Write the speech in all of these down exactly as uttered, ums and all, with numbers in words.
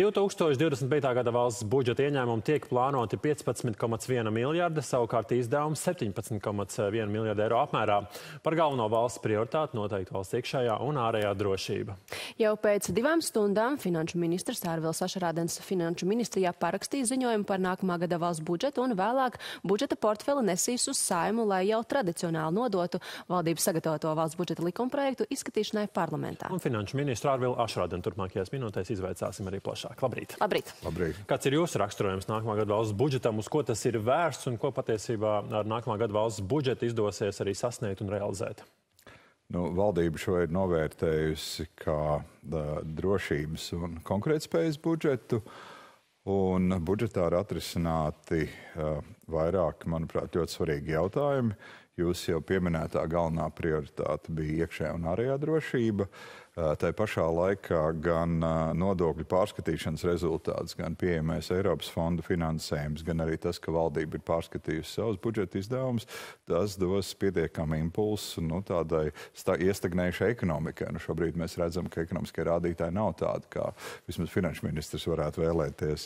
divi tūkstoši divdesmit piekta gada valsts budžeta ieņēmumi tiek plānoti piecpadsmit komats viena miljarda, savukārt izdevums septiņpadsmit komats viena miljarda eiro apmērā. Par galveno valsts prioritāti noteikti valsts iekšējā un ārējā drošība. Jau pēc divām stundām finanšu ministrs Ārvils Ašarādens finanšu ministrijā parakstīja ziņojumu par nākamā gada valsts budžetu un vēlāk budžeta portfeli nesīs uz Saeimu, lai jau tradicionāli nodotu valdības sagatavoto valsts budžeta likumprojektu izskatīšanai parlamentā. Un finanšu ministru Ārvilu Ašarādenu turpmākajās minūtēs izvaicāsim arī plašāk. Labrīt. Labrīt. Labrīt. Kāds ir jūsu raksturojums nākamā gada valsts budžetam, uz ko tas ir vērsts un ko patiesībā ar nākamā gada valsts budžetu izdosies arī sasniegt un realizēt? Nu, valdība šo ir novērtējusi kā da, drošības un konkurētspējas budžetu. Un budžetā ir atrisināti uh, vairāk, manuprāt, ļoti svarīgi jautājumi. Jūs jau pieminētā galvenā prioritāte bija iekšējā un ārējā drošība. Tā pašā laikā gan nodokļu pārskatīšanas rezultāts, gan pieejamais Eiropas fondu finansējums, gan arī tas, ka valdība ir pārskatījusi savus budžeta izdevumus, tas dos pietiekami impulsu nu, tādai iestagnējušai ekonomikai. Nu, šobrīd mēs redzam, ka ekonomiskie rādītāji nav tādi, kā vismaz finanšu ministrs varētu vēlēties.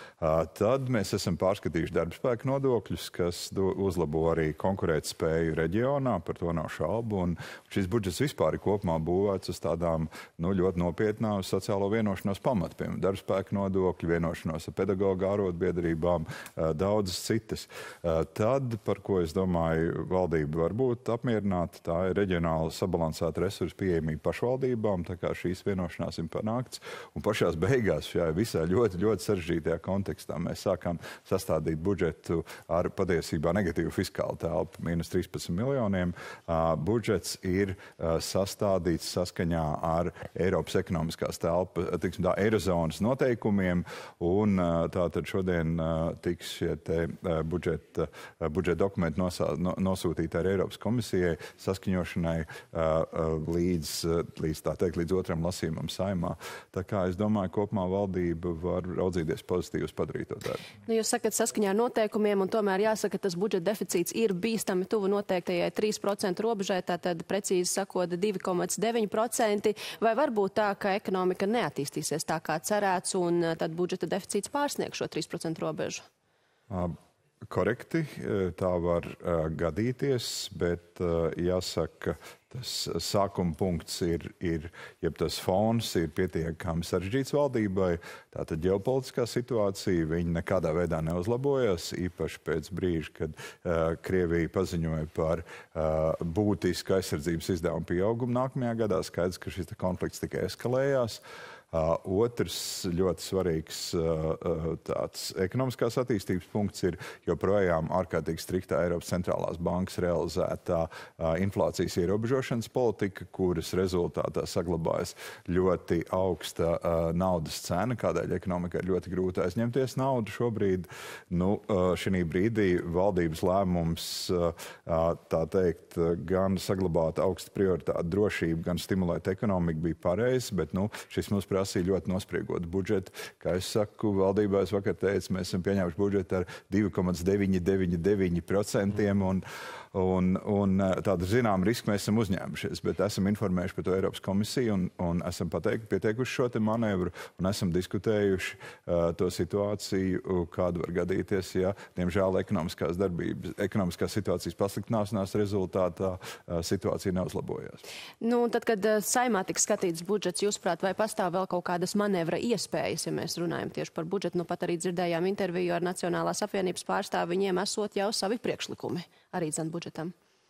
Tad mēs esam pārskatījuši darbspēka nodokļus, kas uzlabo arī konkurētspēju reģionā, par to nav šaubu. Un šis budžets vispār ir kopumā būvēts uz tādām nu, ļoti nopietnām sociālo vienošanos pamatu, piemēram, darbspēka nodokļu, vienošanos ar pedagoģu arotbiedrībām, daudzas citas. Tad, par ko es domāju, valdība var būt apmierināta, tā ir reģionāla sabalansēta resursu pieejamība pašvaldībām, tā kā šīs vienošanās ir panākts. Un pašās beigās šajā visā ļoti, ļoti sarežģītajā kontekstā mēs sākām sastādīt budžetu ar patiesībā negatīvu fiskālu telpu, mīnus trīspadsmit miljoniem. Uh, budžets ir uh, sastādīts saskaņā ar Eiropas ekonomiskās telpas, tiksim tā, Eirozonas noteikumiem, un uh, tātad šodien uh, tiks šie te uh, budžeta, uh, budžeta dokumenti nosā, no, nosūtīti ar Eiropas komisijai saskaņošanai uh, uh, līdz, uh, līdz, tā teikt, līdz otram lasījumam Saeimā. Tā kā es domāju, kopumā valdība var raudzīties pozitīvi padarīto darbu. Nu, jūs sakat saskaņā ar noteikumiem, un tomēr jāsaka, ka tas budžeta deficīts ir bīstami tuvu noteiktajai trīs procentu robežai, tātad precīzi sakot divi komats deviņi procenti. Vai var būt tā, ka ekonomika neattīstīsies tā kā cerēts, un tad budžeta deficīts pārsniegs šo trīs procentu robežu? Uh, korekti, tā var uh, gadīties, bet uh, jāsaka, tas sākuma punkts ir, ir, jeb tas fons ir pietiekami sarežģīts valdībai. Tātad ģeopolitiskā situācija, viņa nekādā veidā neuzlabojas, īpaši pēc brīža, kad uh, Krievija paziņoja par uh, būtisku aizsardzības izdevumu pieaugumu nākamajā gadā. Skaidrs, ka šis konflikts tikai eskalējās. Uh, otrs ļoti svarīgs uh, tāds ekonomiskās attīstības punkts ir joprojām ārkārtīgi striktā Eiropas centrālās bankas realizētā uh, inflācijas ierobežošanas politika, kuras rezultātā saglabājas ļoti augsta uh, naudas cena, kādēļ ekonomikai ir ļoti grūti aizņemties naudu šobrīd. Nu, uh, šī brīdī valdības lēmums, uh, tā teikt, gan saglabāt augstu prioritāti drošību, gan stimulēt ekonomiku bija pareizs, bet nu, šis mums prasīja ļoti nospriegotu budžetu. Kā es saku, valdībā es vakar teicu, mēs esam pieņēmuši budžetu ar divi komats deviņi deviņi deviņi procentiem un, un, un tādu zinām risku mēs esam uzņēmušies, bet esam informējuši par to Eiropas komisiju un, un esam pateik, pieteikuši šo te manevru un esam diskutējuši uh, to situāciju, kādu var gadīties, ja, diemžēl, ekonomiskās darbības, ekonomiskās situācijas pasliktināšanās rezultātā uh, situācija neuzlabojās. Nu, tad, kad uh, Saeimā tiks skatīts budžets, jūsuprāt, vai pastāv vēl kaut kādas manevra iespējas, ja mēs runājam tieši par budžetu? Nu, pat arī dzirdējām interviju ar Nacionālās apvienības pārstāvi, viņiem esot jau savi priekšlikumi arī zem budžetam.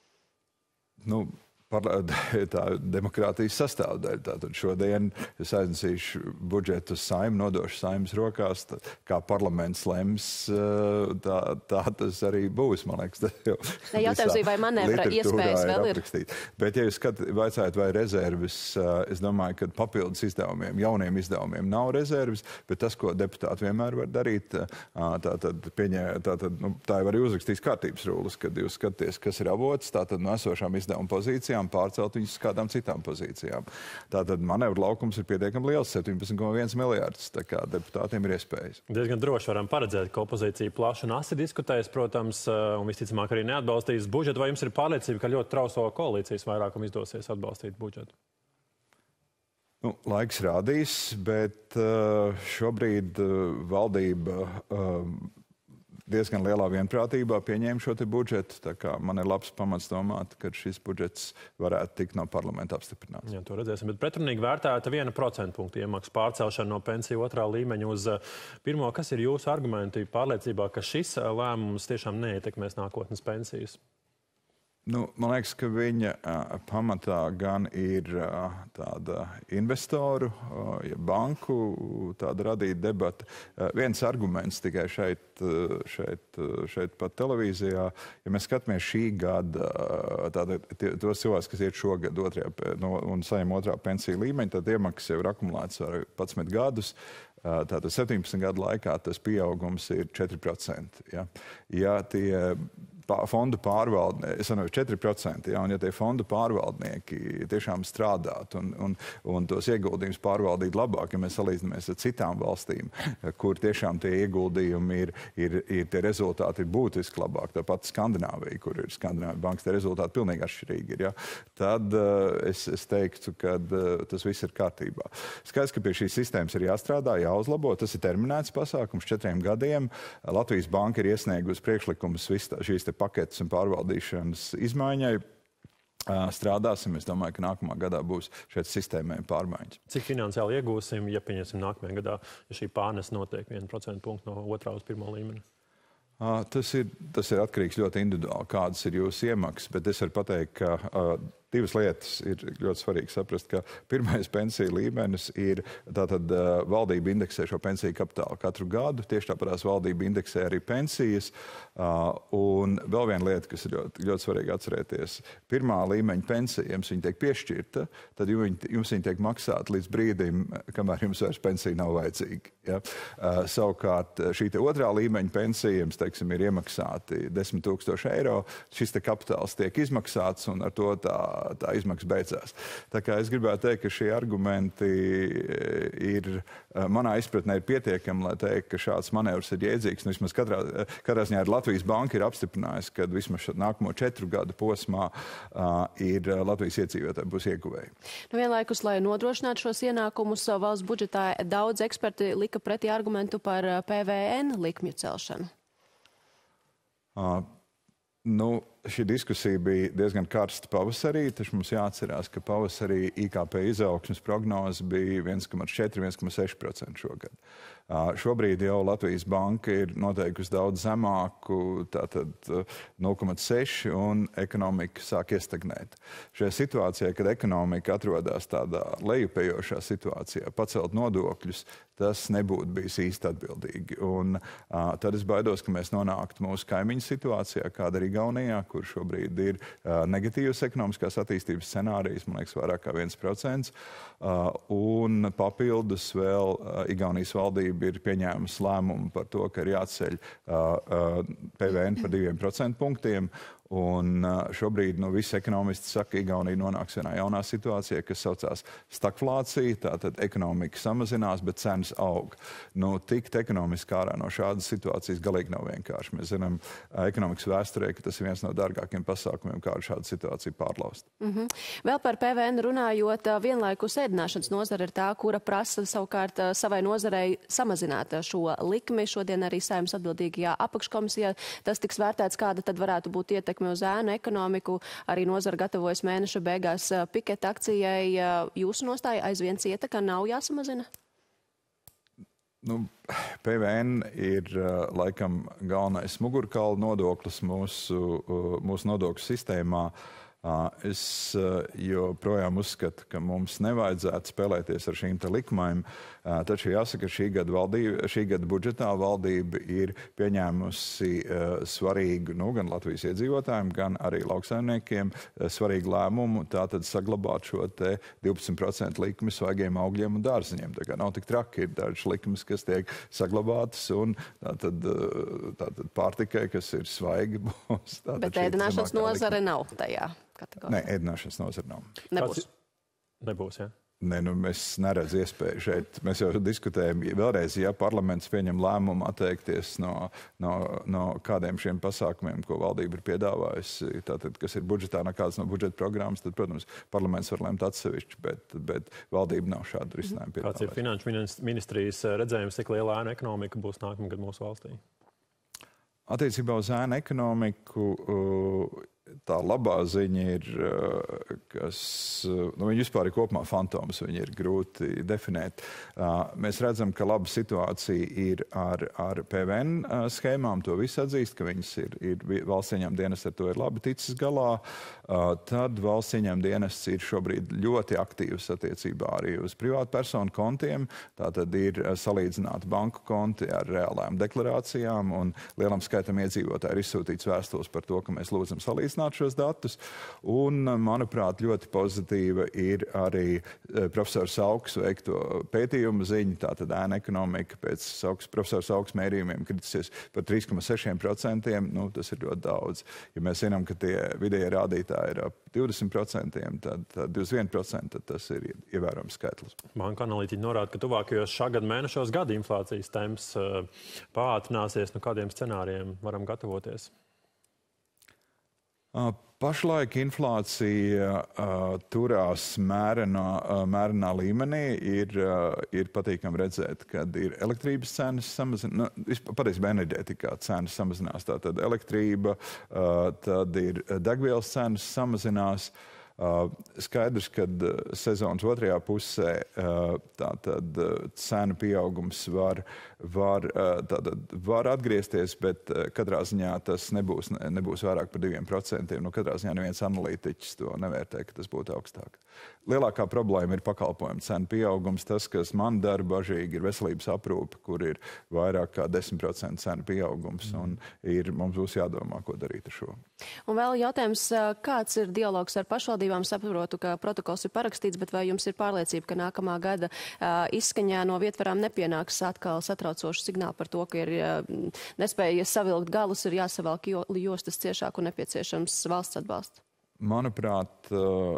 Nu, tā demokrātijas sastāvdaļa. Tātad šodien es aiznesīšu budžetu uz Saeimu, nodošu Saeimas rokās, tā, kā parlaments lems, tā, tā tas arī būs, man liekas. Ne, jautājums ir, vai manevra iespējas vēl ir? Aprakstīt. Bet, ja jūs skat, vaicājat, vai rezerves, es domāju, ka papildus izdevumiem, jauniem izdevumiem nav rezerves, bet tas, ko deputāti vienmēr var darīt, tātad pieņē, tātad, nu, tā jau arī uzrakstīs kārtības rūles, kad jūs skaties, kas ir avots, tātad no esošām izdevuma pozīcijām pārcelt viņus uz kādām citām pozīcijām. Tātad manevru laukums ir pietiekami liels, septiņpadsmit komats viens miljārds, tā kā deputātiem ir iespējas. Diezgan droši varam paredzēt, ka opozīcija plaši un asi diskutēs, protams, un visticamāk arī neatbalstīs budžetu. Vai jums ir pārliecība, ka ļoti trauso koalīcijas vairākumu izdosies atbalstīt budžetu? Nu, laiks rādīs, bet uh, šobrīd uh, valdība uh, diezgan lielā vienprātībā pieņēma šo te budžetu. Tā kā man ir labs pamats domāt, ka šis budžets varētu tikt no parlamenta apstiprināts. Jā, to redzēsim. Bet pretrunīgi vērtēta viena procentpunktu iemaksu pārcelšana no pensiju otrā līmeņa uz pirmo. Kas ir jūsu argumenti pārliecībā, ka šis lēmums tiešām neietekmēs nākotnes pensijas? Nu, man liekas, ka viņa uh, pamatā gan ir uh, tāda investoru, uh, ja banku tāda radīta debata. Uh, viens arguments tikai šeit, uh, šeit, uh, šeit pat televīzijā, ja mēs skatāmies šī gada, uh, tāda, tie, tos cilvēks, kas iet šogad otrajā, no, un saņem otrā pensiju līmeņa, tad iemaksas jau ir akumulēts ar padsmit gadus. Uh, tātad septiņpadsmit gadu laikā tas pieaugums ir četri procenti. Ja, ja tie fondu pārvaldnieki, es saprotu, četri procenti, ja, un ja tie fondu pārvaldnieki tiešām strādātu un, un, un tos ieguldījumus pārvaldītu labāk, ja mēs salīdzinamies ar citām valstīm, kur tiešām tie ieguldījumi ir, ir, ir tie rezultāti ir būtiski labāk, tāpat Skandināvija, kur ir Skandināvija bankas, tie rezultāti pilnīgi atšķirīgi ir, ja, tad uh, es, es teiktu, ka uh, tas viss ir kārtībā. Skaidrs, ka pie šīs sistēmas ir jāstrādā, jāuzlabo, tas ir terminēts pasākums četriem gadiem. Latvijas banka ir iesniegusi priekšlikumus šīs te paketes un pārvaldīšanas izmaiņai. Strādāsim. Es domāju, ka nākamā gadā būs šeit sistēmai pārmaiņas. Cik finansiāli iegūsim, ja pieņemsim nākamajā gadā, ja šī pārnes notiek vienu procentu punktu no otrā uz pirmo līmeni? Tas ir, tas ir atkarīgs ļoti individuāli, kādas ir jūsu iemaksas, bet es varu pateikt, ka uh, divas lietas ir ļoti svarīgi saprast, ka pirmais pensiju līmenis ir tātad uh, valdība indeksē šo pensiju kapitālu katru gadu, tieši tāpatās valdība indeksē arī pensijas, uh, un vēl viena lieta, kas ir ļoti, ļoti svarīgi atcerēties, pirmā līmeņa pensija, jums viņa tiek piešķirta, tad jums, jums viņa tiek maksāta līdz brīdim, kamēr jums vairs pensija nav vajadzīga. Ja? Uh, savukārt šī te otrā līmeņa pensija, jums, teiksim, ir iemaksāti desmit tūkstoši eiro, šis te kapitāls tiek izmaksāts un ar to tā tā izmaksas beidzās. Tā kā es gribētu teikt, ka šie argumenti ir, manā izpratnē ir pietiekami, lai teikt, ka šāds manevrs ir jēdzīgs. Nu, vismaz katrā, katrā ziņā Latvijas banka ir apstiprinājusi, ka vismaz nākamo četru gadu posmā uh, ir Latvijas iedzīvotāji būs ieguvēji. Nu, vienlaikus, lai nodrošinātu šos ienākumus valsts budžetā, daudz eksperti lika pretī argumentu par P V N likmju celšanu. Uh, nu, šī diskusija bija diezgan karsta pavasarī, taču mums jāatcerās, ka pavasarī I K P izaugsmes prognoze bija viens komats četri līdz viens komats seši procenti šogad. Uh, šobrīd jau Latvijas banka ir noteikusi daudz zemāku, tātad nulle komats seši, un ekonomika sāk iestagnēt. Šajā situācijā, kad ekonomika atrodas tādā lejupējošā situācijā, pacelt nodokļus, tas nebūtu bijis īsti atbildīgi. Un uh, tad es baidos, ka mēs nonāktu mūsu kaimiņu situācijā, kāda ir Igaunijā, kur šobrīd ir uh, negatīvas ekonomiskās attīstības scenārijas, man liekas, vairāk kā viens procents. Uh, un papildus vēl uh, Igaunijas valdība ir pieņēmusi lēmumu par to, ka ir jāceļ uh, uh, P V N par diviem procentu punktiem. Un šobrīd nu, visi ekonomisti saka, ka Igaunija nonāks vienā jaunā situācijā, kas saucās stagflācija, tātad ekonomika samazinās, bet cenas aug. Nu, tikt ekonomiski ārā no šādas situācijas galīgi nav vienkārši. Mēs zinām ekonomikas vēsturē, ka tas ir viens no dārgākiem pasākumiem, kā šādu situāciju pārlaust. Mm-hmm. Vēl par P V N runājot, vienlaikus ēdināšanas nozara ir tā, kura prasa savukārt savai nozarei samazināt šo likmi. Šodien arī Saeimas atbildīgajā apakškomisijā tas tiks vērtēts, kāda tad varētu būt ietekme uz ēnu ekonomiku. Arī nozara gatavojas mēneša beigās piketa akcijai. Jūsu nostāja aizvien cieta, ka nav jāsamazina? Nu, P V N ir laikam galvenais mugurkaula nodoklis mūsu, mūsu nodokļu sistēmā. Es joprojām uzskatu, ka mums nevajadzētu spēlēties ar šīm te likmēm, taču jāsaka, šī gada, valdība, šī gada budžetā valdība ir pieņēmusi svarīgu, nu, gan Latvijas iedzīvotājiem, gan arī lauksaimniekiem svarīgu lēmumu, tātad saglabāt šo te divpadsmit procentu likmi svaigiem augļiem un dārziņiem. Tā kā nav tik traki, ir dažas likmes, kas tiek saglabātas, un tātad, tātad pārtikai, kas ir svaigi, būs. Bet ēdināšanas nozare nav tajā kategorijā. Nē, ēdināšanas nozara nav. Nebūs. Nebūs, jā? Ne, nu, es neredzu iespēju šeit. Mēs jau diskutējam vēlreiz, ja parlaments pieņem lēmumu atteikties no, no, no kādiem šiem pasākumiem, ko valdība ir piedāvājusi, tātad, kas ir budžetā, no kādas no budžeta programmas, tad, protams, parlaments var lemt atsevišķi, bet, bet valdība nav šādu risinājumu piedāvājusi. Kāds ir finanšu ministrijas redzējums, cik liela ēna ekonomika būs nākamgad mūsu valstī? Attiecībā uz ēnu ekonomiku, tā labā ziņa ir, kas, nu, viņi vispār ir kopumā fantoms, viņi ir grūti definēt. Mēs redzam, ka laba situācija ir ar, ar P V N schēmām, to visu atzīst, ka viņas ir, ir valsts ieņēmuma dienests ar to ir labi ticis galā. Tad valsts ieņēmuma dienests ir šobrīd ļoti aktīvs attiecībā arī uz privātu personu kontiem. Tātad ir salīdzināti banku konti ar reālām deklarācijām, un lielam skaitam iedzīvotāji ir izsūtīts vēstules par to, ka mēs lūdzam salīdzināt šos datus. Un, manuprāt, ļoti pozitīva ir arī profesora Sauks veikto pētījumu ziņa. Tātad ēna ekonomika pēc Sauks, profesora Sauks mērījumiem kritisies par trīs komats seši procenti. Nu, tas ir ļoti daudz. Ja mēs zinām, ka tie vidējie rādītāji ir ap divdesmit procenti, tad, tad divdesmit viens procents, tad tas ir ievērojams skaitlis. Banka analītiķi norāda, ka tuvākajos šā gada mēnešos gada inflācijas temps pātrināsies. Nu, kādiem scenārijiem varam gatavoties? Pašlaik inflācija uh, turās mērenā, uh, mērenā līmenī. Ir, uh, ir patīkami redzēt, kad ir elektrības cenas samazinās, nu, patiesībā enerģētikā cenas samazinās. Tātad elektrība, uh, tad ir degvielas cenas samazinās. Uh, skaidrs, ka sezonas otrajā pusē uh, tātad cenu pieaugums var, var, uh, tātad, var atgriezties, bet uh, katrā ziņā tas nebūs, nebūs vairāk par diviem procentiem. Nu, katrā ziņā neviens analītiķis to nevērtē, ka tas būtu augstāk. Lielākā problēma ir pakalpojumu cenu pieaugums. Tas, kas man dara bažīgi, ir veselības aprūpe, kur ir vairāk kā desmit procenti cenu pieaugums. Un ir, mums būs jādomā, ko darīt ar šo. Un vēl jautājums, kāds ir dialogs ar pašvaldībām? Saprotu, ka protokols ir parakstīts, bet vai jums ir pārliecība, ka nākamā gada uh, izskaņā no vietvarām nepienāks atkal satraucošu signālu par to, ka ir uh, nespēja savilkt galus, ir jāsavalk jo, jostas ciešāk un nepieciešams valsts atbalsts? Manuprāt,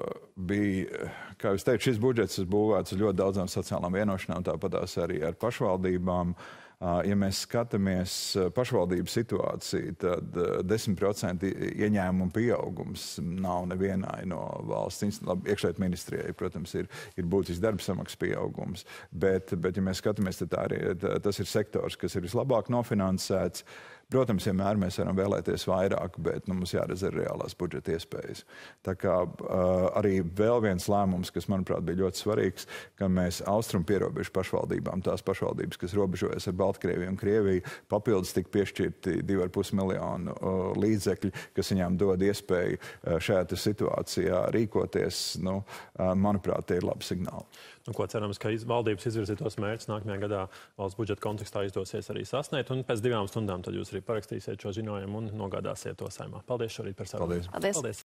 bija, kā jūs teicu, šis budžets ir būvēts uz ļoti daudzām sociālām vienošanām, tāpatās arī ar pašvaldībām. Ja mēs skatāmies pašvaldību situāciju, tad desmit procenti ieņēmumu pieaugums nav nevienai no valsts. Iekšlietu ministrijai, protams, ir, ir būtisks darba samaksas pieaugums, bet, bet ja mēs skatāmies, tad tā arī, tā, tas ir sektors, kas ir vislabāk nofinansēts. Protams, vienmēr mēs varam vēlēties vairāk, bet nu, mums jāredz arī reālās budžeta iespējas. Tā kā uh, arī vēl viens lēmums, kas, manuprāt, bija ļoti svarīgs, ka mēs austrumu pierobežu pašvaldībām, tās pašvaldības, kas robežojas ar Baltkrieviju un Krieviju, papildus tik piešķirti divi ar pus miljonu uh, līdzekļi, kas viņām dod iespēju uh, šajā situācijā rīkoties. Nu, uh, manuprāt, tie ir labi signāli. Nu, ko cerams, ka iz, valdības izvirzītos mērķus nākamajā gadā valsts budžeta kontekstā izdosies arī sasniegt, un pēc divām stundām tad jūs arī parakstīsiet šo ziņojumu un nogādāsiet to Saeimā. Paldies šorīt par sarunu. Paldies. Paldies. Paldies.